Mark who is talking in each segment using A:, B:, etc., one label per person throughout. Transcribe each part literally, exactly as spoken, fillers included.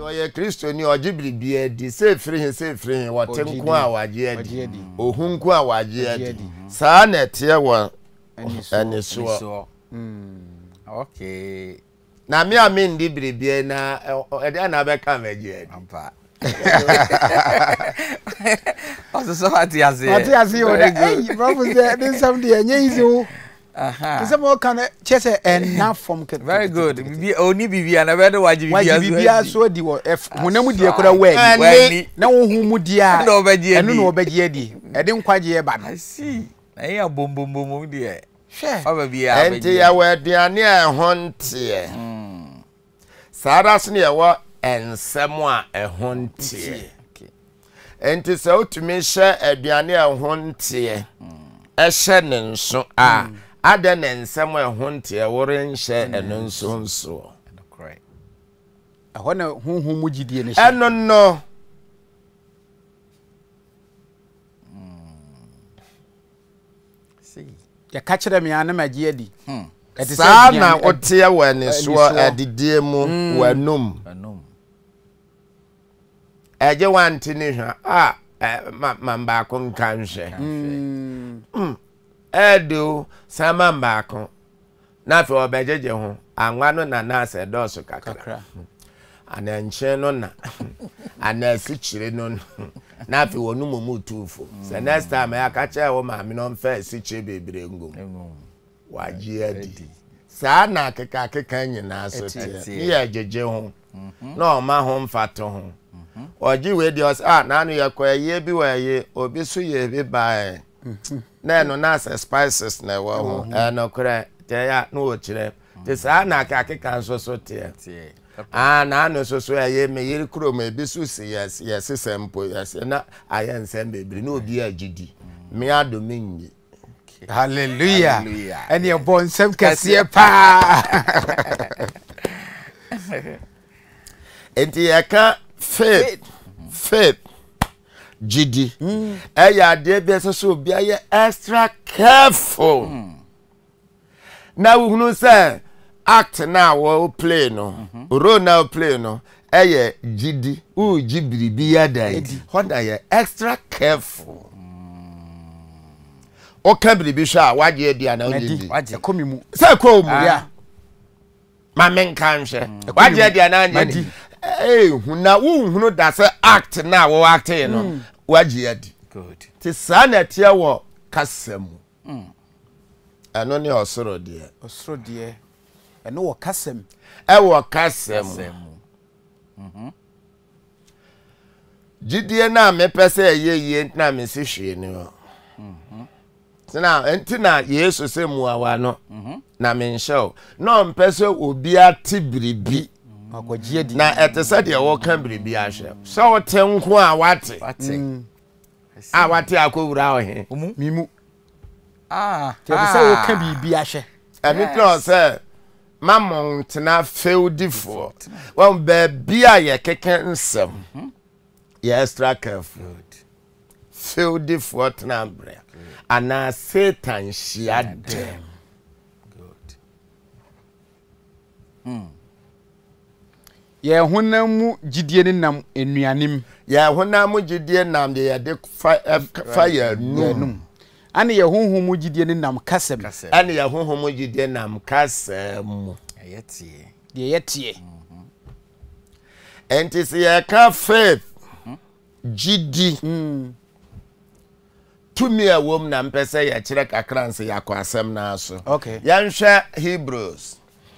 A: ye Kristo ni ojibri bia di se free se free wote nko a waje adi ohun nko a waje adi saa na tie wo eniso
B: mm okay
A: na me ame ndi bribie na e dey na be kan waje adi
B: ampa also so ati ase
C: ati ase o eh bro say this something enye easy o aha is mo kan chese enough from
B: very good bibi oni bibi na be do waji bibi
C: aso bibi aso di wo honam die kora we na wo hu mu die a
B: na obaji
C: enu na obaji adi e de nkwaje e ba
B: I see na ya bom bom bom die
C: hwe
B: oba bia
A: enti ya we aduane e hontie mm sara so ne wo ensem a e hontie enti se otumi hye aduane e hontie e hye ne nso a ada ne nsem e hontie wore nhye eno nso nso
B: correct
C: aho na hunhun mu gidie ne
A: hye eno no
C: see ya ka kire me ana magie adi
B: hmm
A: sa na otie wani so adidie mu wanum
B: wanum
A: eje wanti ni hwa ah mamba ko nkanhwe mm edo sama mbako na fe obejeje ho anwa no na na ase doso kakra ana nche no na ana sichire no na fe wonu mu tufo so next time ya ka che wo ma me no mfa sichire bebre ngom waji adi saa na keka keka nyina so tie ya jeje ho na o ma ho mfato ho oji we di os ah na anu ya kwa ye bi wa ye obi so ye bi ba na no na spices na wo ho e no kra te ya no o kire te saa na keka keka so so tie ah na anu so so ye me yiri kro me bi so si yes yes sempo yes na ayen sem bebri na obi agidi me adominyi
C: hallelujah hallelujah eni bon sem kase pa
A: enti yaka faith faith gidi e ya de be so so bia ye extra careful na we know say act na wo play no role na play no e ye gidi u jibiri bi ya dai hoda ye extra careful o kabiri bi sha waje dia na odi
C: waje komi mu
A: se ko mu ya ma men kan hwe waje dia na anje eh huna wu hunu da se act na wo act no waje adi
B: good
A: ti sana tie wo kasam mm ano ne osoro de
C: osoro de eno wo kasam
A: e wo kasam mhm jidie na me pese yeye na me si hwe ni ho mhm na entina yesu se muawa no na menshow no mpese obi atibiribi
C: akogie di
A: na etese de wo kan biribi ahwe so wote nko a wate
B: wate
A: a wate akowura ohe
C: mimu
B: ah
C: te se wo kan biribi ahwe
A: emi tro se mamon tena feudifo won be bia ye keke nsem ye extra careful feudifo tena bre ana Satan shia dem
B: good hmm
C: ye honamu gidie ne nam enuanem
A: ye honamu gidie nam de ye de fire num
C: ane ye honhomu gidie ne nam kasem
A: ane ye honhomu gidie nam kasem
B: yetie
C: de yetie
A: enti se ye ka faith gidi
C: mm
A: tumi a wom na mpese ya kire kakranse yakwasem na aso
C: okay
A: yanhwe Hebrews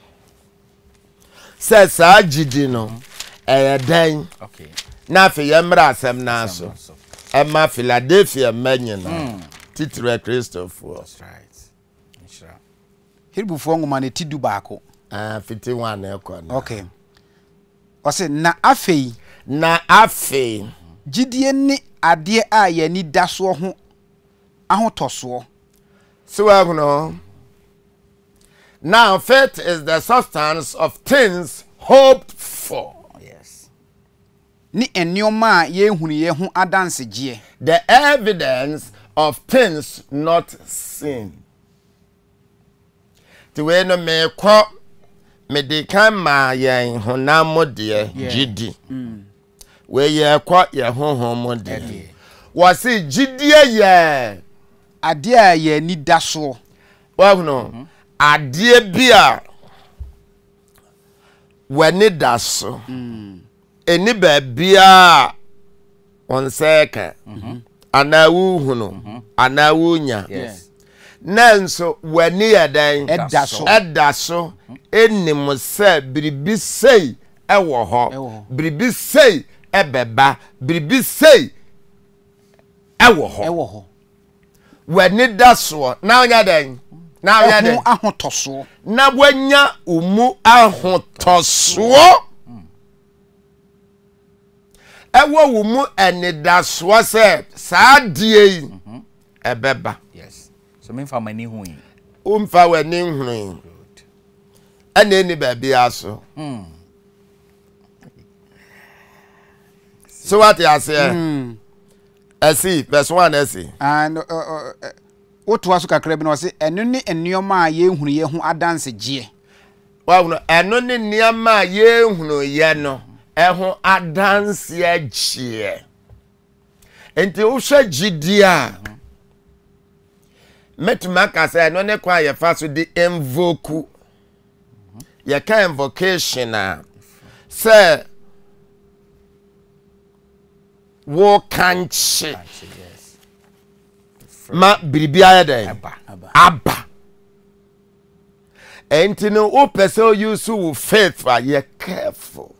A: says agidi no eh dan
B: okay
A: na fe yemra asem na aso ema Philadelphia menye na titire Christopher
B: that's right inshallah
C: Hebrews ngoma ne tidu baako
A: ah fifty-one na ekọ na
C: okay ose na afei
A: na afei
C: gidie ni ade a yani daso ho ahotoso
A: so we know now faith is the substance of things hoped for
B: yes
C: ni enioma ye hunu ye ho adansegie
A: the evidence of things not seen the way no me kwa me de kan ma yen honam de gidi we ye kwa ye honhom de wo se gidi ye
C: ade a ye ni daso
A: wa no ade bia wani daso eni ba bia on seka ana wu hunu ana wu nya nanso wani yadan
C: edaso
A: edaso enim se biribi sei ewo ho biribi sei ebeba biribi sei ewo ho
C: ewo ho
A: wani daso na nya dan na nya dan
C: ahotoso
A: na wanya umu ahotoso ewo umu enidaso se saa die ebeba.
B: So me fa mani hu yi
A: umfa wani hunu ana eni baby aso mm so what you say mm asi verse one asi
C: and oto aso kakra bi no say eno ne enioma a ye hunu ye hu adanse gie
A: wa no eno ne niama a ye hunu ye no eho adanse agie enti wo hwe gidi a metumaka say no ne kwa ye fa so di invoke ye ka invocation a say wo kanchi ma biribi ayede
B: aba
A: aba enti no o person use with faith for ye careful.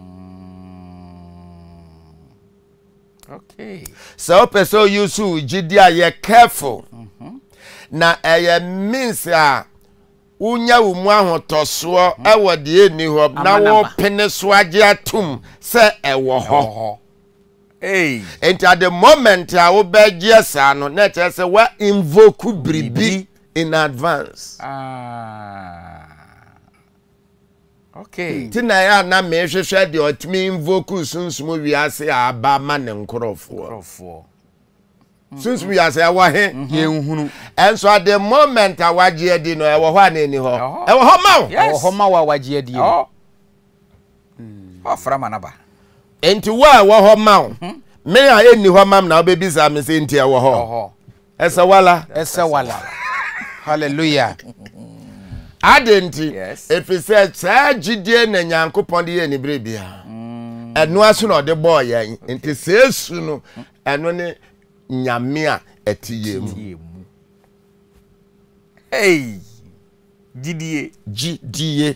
B: Okay,
A: so person use with gidi a ye careful na eye means a unya umu ahotoso ewo de eni ho na wo pene so age atum se ewo ho.
B: Hey,
A: and at the moment I will beg yes no net say we invoke bribi in advance.
B: Ah, okay.
A: Tina ya na me hwehwe de otimi invoke sunsumo wi ase aba ma ne nkrofo
B: Nkrofo.
A: Since we are say wa he
C: ye nhunu
A: and so at the moment I waje di no e wo ho anani ho e wo ho ma
C: e wo ho ma wa waje di
B: oh oh fra manaba
A: enti wa wo ho ma me a eni ho ma na obebisa me se enti e wo ho esa wala
C: esa wala hallelujah
A: adenti
B: yes
A: if it said sa gidie na nyankopon de ye ni brebia eno aso na de boy yan enti se esu no eno ne nyame a etiye mu.
B: Hey, gidie
A: gidie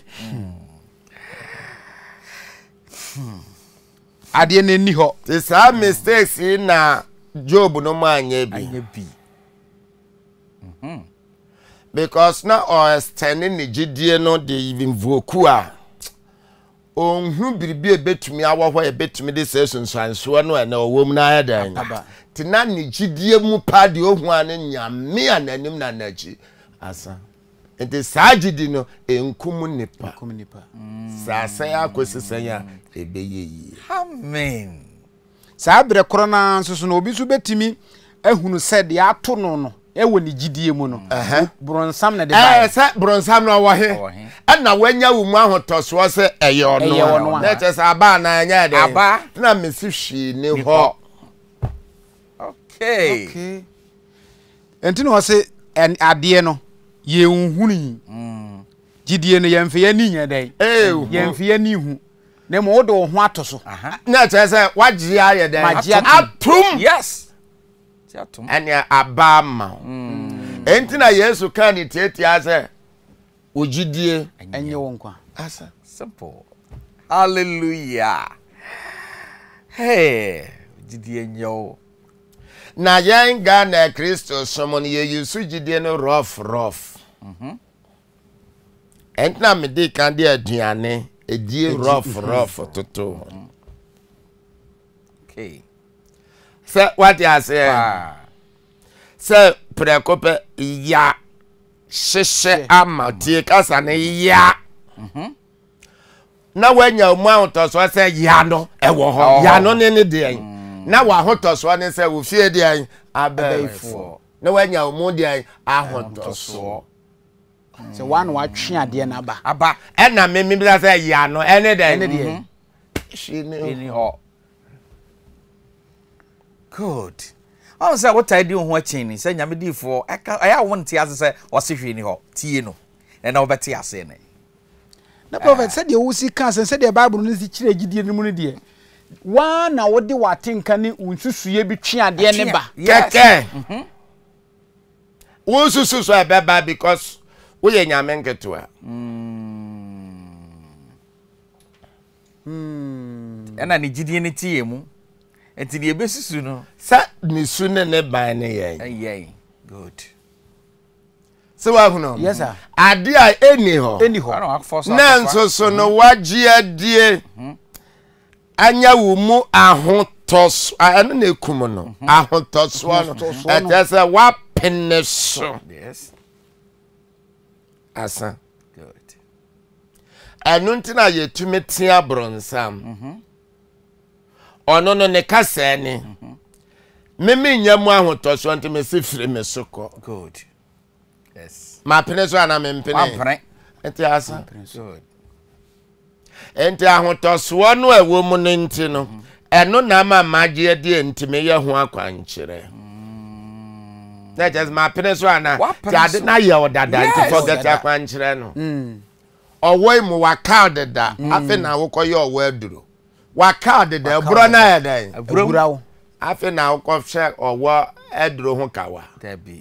C: ade na ni ho
A: the some mistakes na Job no manye bi
B: anye bi
A: mhm because na o standing ni gidie no de even voku a onhu biribi ebetumi awoho ebetumi de sesunsanso no na owom na ayadan tina ni gidie mu pa de ohu ane nyame ananim na nachi asa ente sagidi no enkum nipa
C: enkum nipa
A: sa sa ya kosisen ya ebeyeyi
B: amen
C: sa bre korona nso no obi so betimi ahunu said ya to no no ewo ni gidie mu no bronsam na de ba
A: eh sa bronsam no wo he ana wanya wo mu ahotoso se eyo no na che sa ba na anya de
B: aba
A: na mesi hwi ni ho.
B: Okay.
C: Okay. Entino ho se ade no ye nhunu mm gidie no yemfe ya ni nya dai
A: eh
C: yemfe ya ni hu na mo do ho atoso
B: aha
A: na che se waji aye de atum
B: yes atum
A: anya abama mm entina Yesu kan ni tietia se ogidie
C: enye wonkwa
A: asa
B: simple hallelujah hey gidie nyo
A: na yenga na Kristo somon ye yusu gidie no rough rough
B: mhm
A: entina me de kan de aduane edie rough rough toto
B: okay
A: se what you say se prekope ya sheshe ama tie kasa ne ya mhm na wanya mu ahotoso se ya no ewo ho ya no ne ne de na wa ahotoso ne se wo fie de an abefo na wanya mu de an ahotoso
C: Se one wa twe ade na ba
B: aba
A: e na me me bi say ya no ene de
C: ene de
A: she
B: ni ho good I say what I do ho achen say nyame di fo aya won tie ase say o se hwe ni ho tie no e na obeti ase ne
C: na prophet said the wusi kan said the bible no si kire gidie no mu no de wa na wo de watenka ne unsusuye bi twe ade ne ba
A: keke mhm wo susu so ebeba because wo ye nyame nketo
B: mm mm ena ni gidie ne tie mu enti de ebesusu no
A: sa ni su ne ne ban ne ye
B: eh good
A: so wa huno
C: yes sir
A: ade a eni ho
C: eni ho
A: na nso so no wagye adie anya wo mu ahotos anu na ekum no ahotos no etese wa peneso
B: yes
A: asa
B: good
A: anu ntina yetumi tia bronsam mhm ono no ne kasa ni meme nyamu ahotos ntime se fire me soko
B: good yes
A: ma peneso ana me mpene
B: ma
A: enti asa
B: good
A: enti ahotoso no ewo mu no nti no eno na ma magye ade ntime ye ho akwankyere na just ma peneso ana ti ade na ye odada nti forget akwankyere no mm owo mu waka odada afi na wo koye owo aduro waka odada bro na ye dan
C: aburawo
A: afi na wo ko hwe owo aduro ho kawa
B: tabi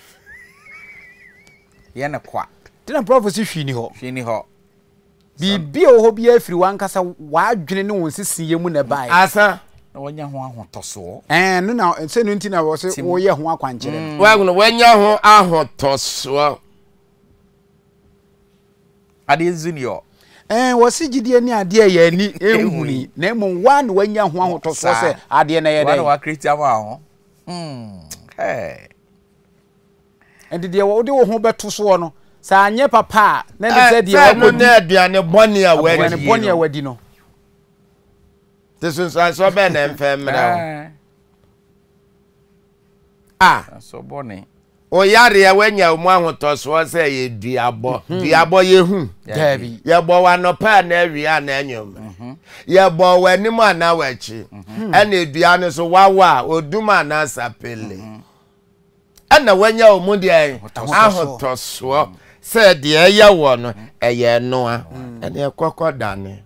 B: ye na kwa
C: tena prophecy hwi ni ho
B: hwi ni ho
C: bibi o ho bia afiri wankasa wadwene ne won sisiye mu na bai
A: asa
B: na wonya ho ahotoso
C: eh no na se no nti na wo se wo ye ho akwankyere
A: wa gno wonya ho ahotoso
B: ade nzunio
C: eh wo se gidie ni ade ya ni ehuni na mo wa na wonya ho ahotoso se ade na ye dai
B: wa wa christian wa ho mm hey
C: ende de wo de wo ho beto so no sa anye papa na ne se de wo
A: ko na aduane boni a wadi
C: aduane boni a wadi no
A: tesun so be na mfemra ah
B: so boni
A: o yare ya wanya mu ahotoso se ye duabo duabo ye hu
C: dabi
A: ye bo wa no pa na awia na anyom ye bo wani mu ana wachi ana eduane so wawa oduma na sapele ana wanya o mu de ahotoso se de eya wo no eye no a ene ekokọ dane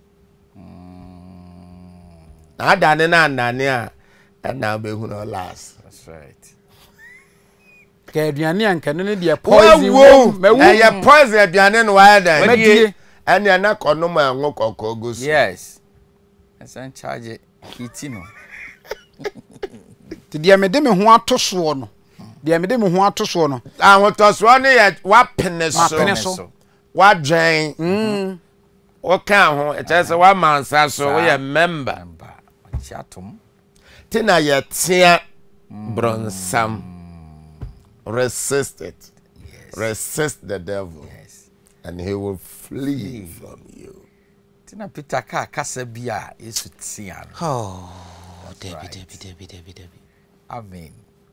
A: na dane na nane a na be hu no last
B: that's right
C: ka aduane anka no ne de poison
A: wo eye poison aduane no wa da
C: medie
A: ene na kono ma enwo kokọ gosu
B: yes esan charge kiti no
C: ti de me de me ho atoso no de me de me ho atoso no
A: ahotoso ne ye wa peneso
C: peneso
A: wa dwen mm o kan ho e tese wa mansa so we ye member
B: chatum
A: tina ye tia bronsam resist it yes. Resist the devil yes. And he will flee mm. from you
B: tina Peter ka kasa bia yesu tia
C: oh David David David David David
B: amen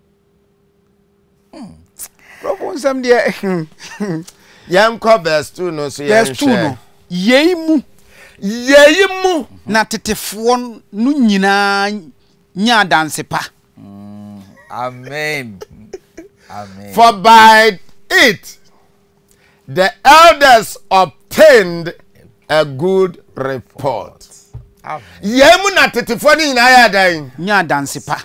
C: mm propon sam de
A: yam ko verse two no so
C: verse two no yeimu
A: yeimu
C: na tetefo no nyina nya danse pa
B: mm amen amen
A: for by it the elders obtained a good report amen yeimu na tetefo ni nyina ya dan
C: nya danse pa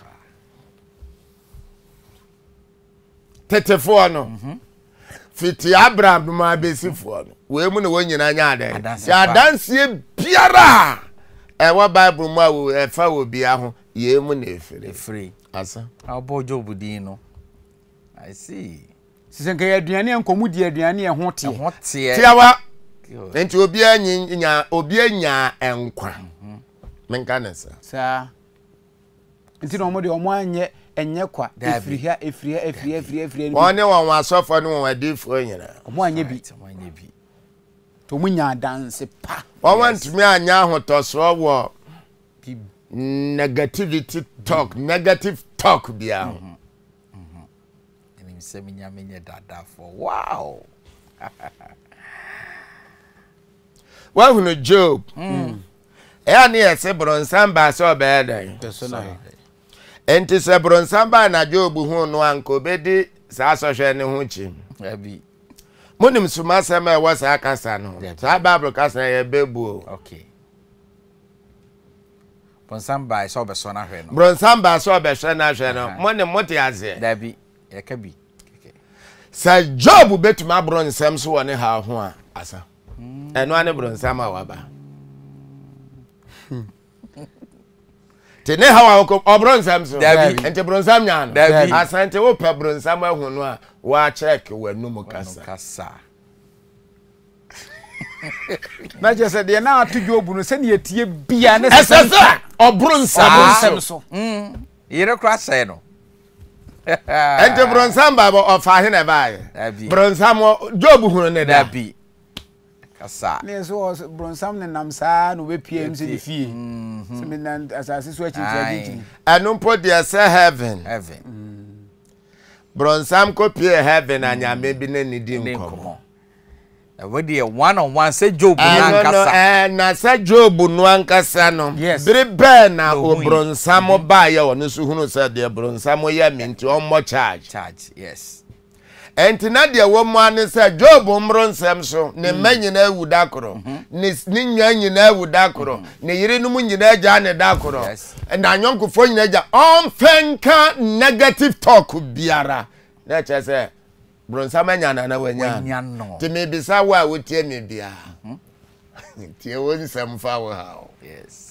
A: tetefo no mhm fiti Abraham ma besifo no we mu ne wonyina nya adan ya dansie biara e wa Bible mu a wo e fa wo bia ho ye mu na efere
B: free
A: asa
B: abo job din no I see
C: sisen ka aduane enkomu di aduane e ho tie
B: ho tie
A: tiawa enti obi anya obi anya enkwa menka nesa
C: sa enti no mo de omo anye enye kwa efiri ha efiri ha efiri efiri efiri
A: one won asofo no won adifo nyina
C: omo anye bi omo anye bi to munya dance pa
A: o want me anya ahotoso wo negativity talk negative talk bia
B: enim se minya menye dada for wow
A: Wa hunu Job. Mm. E ne yese bronsam ba so be dan. Enti se bronsam ba na Job hu no anko bedi sa so hwe ne hu chi.
B: Abi.
A: Monim suma sema e wasa akasa no. Sa Bible kasa ye bebu.
B: Okay. Bronsam ba so be so na hwe no.
A: Bronsam ba so be hwe na hwe no. Monim mote aze.
B: Dabi. E ka bi. Okay.
A: Sa Job betuma bronsam so woni ha ho a asa. Eno ane bronsam awaba. Tene hawa ko obronsam so. Ente bronsam nya no. Asante wo pa bronsam ahu no a wa check wanum kasa.
B: Kasa.
C: Na je se de na atu Job no se ne yetie bia ne
A: se obronsam
C: so.
B: Mm. Yere kra se no.
A: Ente bronsam ba of ahe na ba ye. Bronsam Job hu ne da
B: bi. Kasa.
C: Ne so bronsam ne nam sa no be P M C di fie. Se me na asase so achi achi.
A: Anu po de say heaven.
B: Heaven.
A: Bronsam ko pie heaven anya me bi na nidi nkomo.
B: E we dey one on one say Job na kasa.
A: Eh na say Job no ankasa no. Bere be na o bronsam ba ye ono so hunu say de bronsam ya minti on mo charge.
B: Charge, yes.
A: Enti na de wo mo ane say Job mbronsam so ne manyina awuda koro ne ne nwa nyina awuda koro ne yire no mu nyina agya ne da koro and anyonkofo nyina agya on fenka negative talk biara na che say bronsam anya na na wanya ti me bisa wa wotie me bia tie won sam fa wo ha
B: yes